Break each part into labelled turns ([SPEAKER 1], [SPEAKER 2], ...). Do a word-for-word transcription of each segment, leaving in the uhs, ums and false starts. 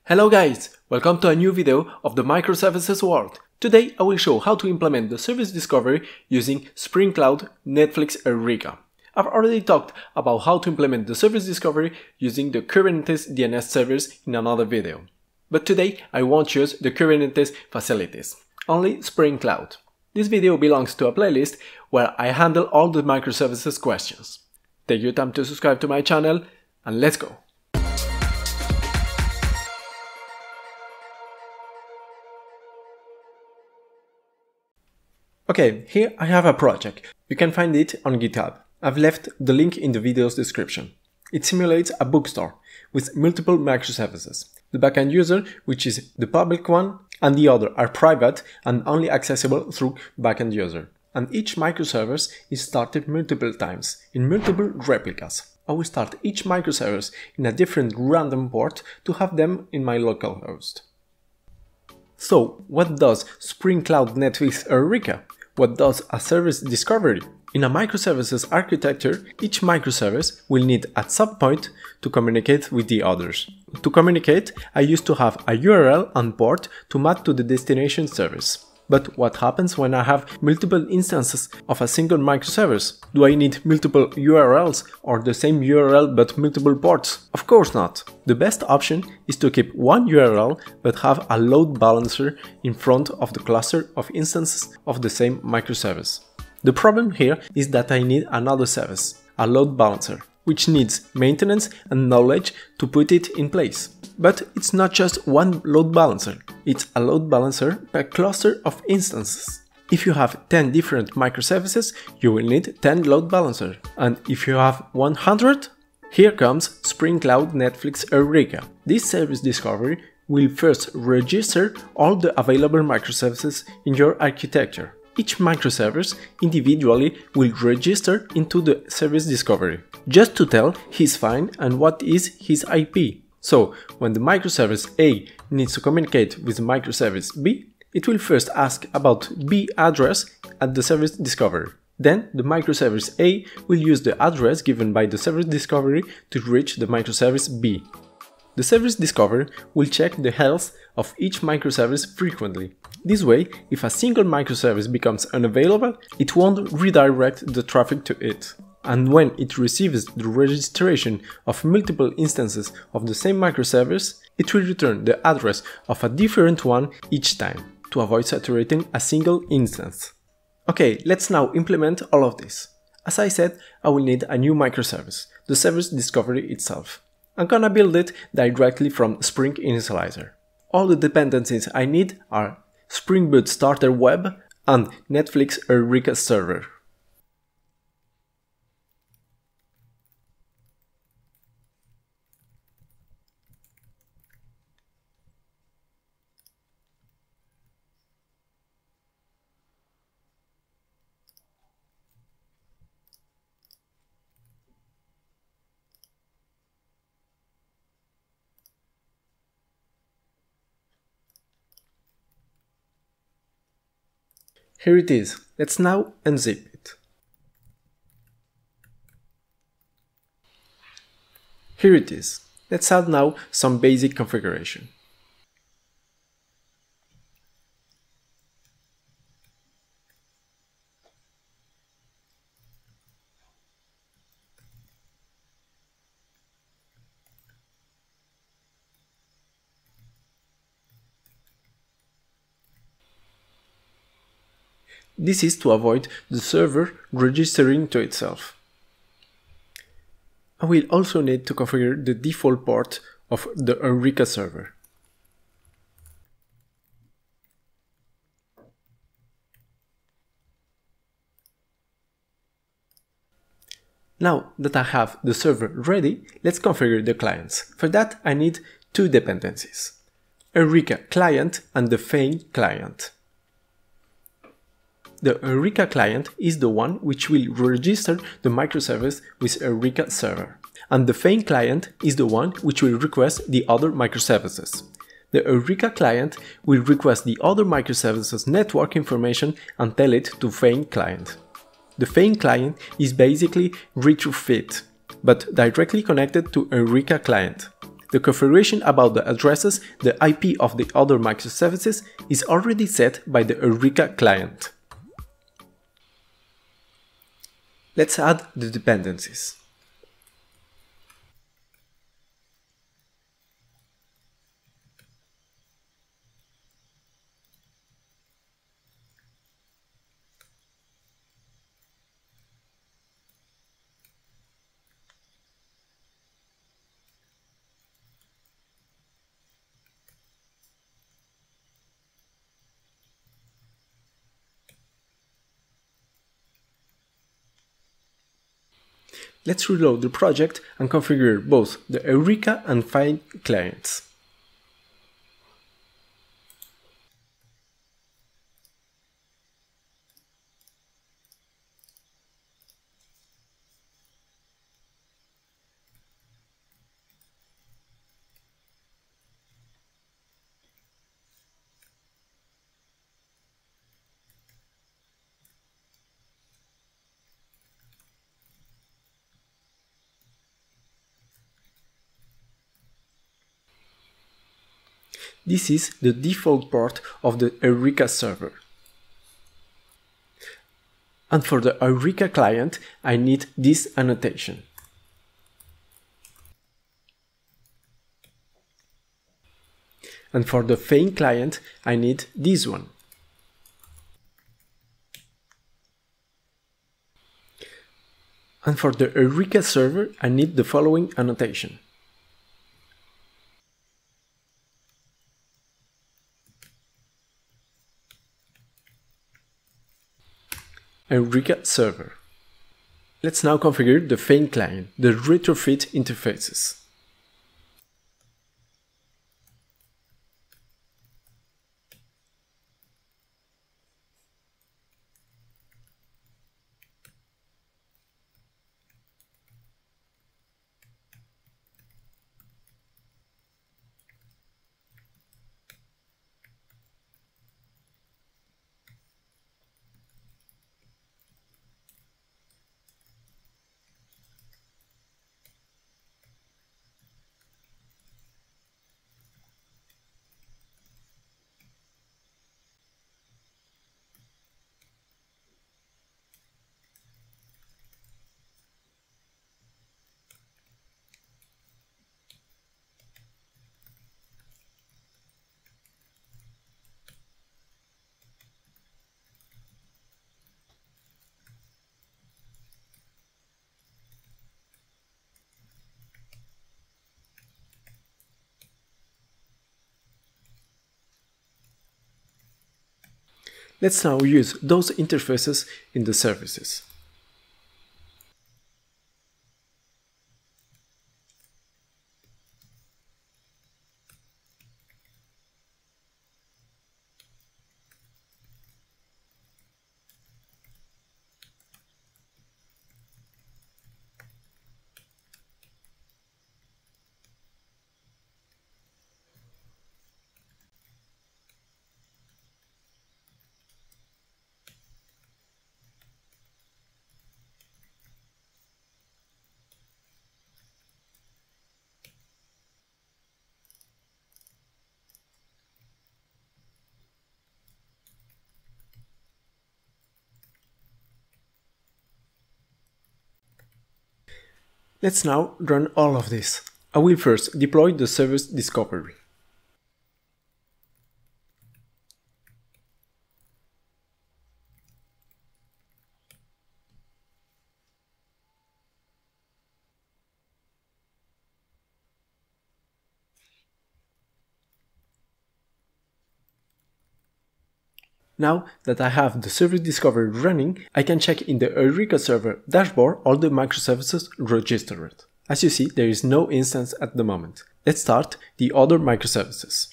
[SPEAKER 1] Hello guys, welcome to a new video of the microservices world. Today I will show how to implement the service discovery using Spring Cloud Netflix Eureka. I've already talked about how to implement the service discovery using the Kubernetes D N S servers in another video. But today I won't use the Kubernetes facilities, only Spring Cloud. This video belongs to a playlist where I handle all the microservices questions. Take your time to subscribe to my channel and let's go! Okay, here I have a project. You can find it on GitHub. I've left the link in the video's description. It simulates a bookstore with multiple microservices. The backend user, which is the public one, and the other are private and only accessible through backend user. And each microservice is started multiple times in multiple replicas. I will start each microservice in a different random port to have them in my local host. So, what does Spring Cloud Netflix Eureka? What does a service discovery? In a microservices architecture, each microservice will need a subpoint to communicate with the others. To communicate, I used to have a U R L and port to map to the destination service. But what happens when I have multiple instances of a single microservice? Do I need multiple U R Ls or the same U R L but multiple ports? Of course not. The best option is to keep one U R L but have a load balancer in front of the cluster of instances of the same microservice. The problem here is that I need another service, a load balancer, which needs maintenance and knowledge to put it in place. But it's not just one load balancer, it's a load balancer per cluster of instances. If you have ten different microservices, you will need ten load balancers. And if you have one hundred, here comes Spring Cloud Netflix Eureka. This service discovery will first register all the available microservices in your architecture. Each microservice individually will register into the service discovery, just to tell his Feign and what is his I P. So, when the microservice A needs to communicate with the microservice B, it will first ask about B address at the service discovery. Then, the microservice A will use the address given by the service discovery to reach the microservice B. The service discovery will check the health of each microservice frequently. This way, if a single microservice becomes unavailable, it won't redirect the traffic to it. And when it receives the registration of multiple instances of the same microservice, it will return the address of a different one each time, to avoid saturating a single instance. Okay, let's now implement all of this. As I said, I will need a new microservice, the service discovery itself. I'm gonna build it directly from Spring Initializer. All the dependencies I need are Spring Boot Starter Web and Netflix Eureka Server. Here it is. Let's now unzip it. Here it is. Let's add now some basic configuration. This is to avoid the server registering to itself. I will also need to configure the default port of the Eureka server. Now that I have the server ready, let's configure the clients. For that I need two dependencies, Eureka Client and the Feign Client. The Eureka Client is the one which will register the microservice with Eureka Server, and the Feign Client is the one which will request the other microservices. The Eureka Client will request the other microservices' network information and tell it to Feign Client. The Feign Client is basically retrofit, but directly connected to Eureka Client. The configuration about the addresses, the I P of the other microservices, is already set by the Eureka Client. Let's add the dependencies. Let's reload the project and configure both the Eureka and Feign clients. This is the default port of the Eureka Server. And for the Eureka Client, I need this annotation. And for the Feign Client, I need this one. And for the Eureka Server, I need the following annotation. Eureka Server. Let's now configure the Feign Client, the retrofit interfaces. Let's now use those interfaces in the services. Let's now run all of this. I will first deploy the service discovery. Now that I have the service discovery running, I can check in the Eureka Server dashboard all the microservices registered. As you see, there is no instance at the moment. Let's start the other microservices.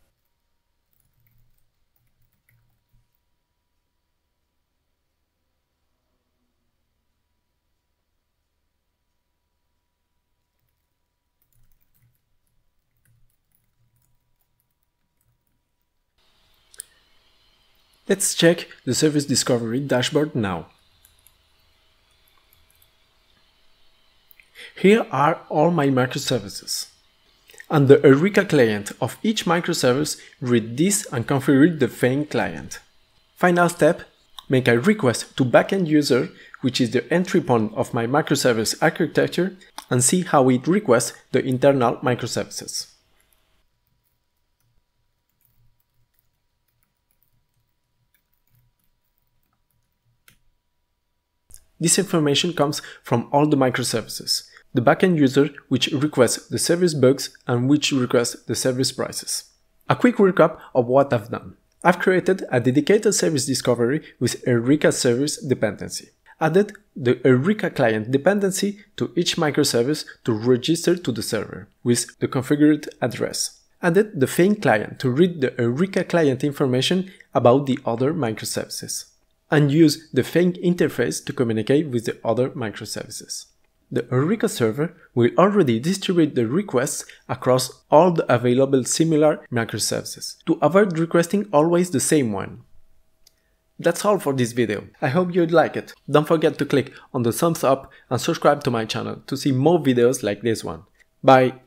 [SPEAKER 1] Let's check the service discovery dashboard now. Here are all my microservices. and the Eureka Client of each microservice read this and configure the Feign Client. Final step, make a request to backend user, which is the entry point of my microservice architecture, and see how it requests the internal microservices. This information comes from all the microservices, the backend user which requests the service bugs and which requests the service prices. A quick recap of what I've done. I've created a dedicated service discovery with Eureka Service dependency. Added the Eureka Client dependency to each microservice to register to the server with the configured address. Added the Feign Client to read the Eureka Client information about the other microservices. And use the Feign interface to communicate with the other microservices. The Eureka Server will already distribute the requests across all the available similar microservices, to avoid requesting always the same one. That's all for this video. I hope you'd like it. Don't forget to click on the thumbs up and subscribe to my channel to see more videos like this one. Bye!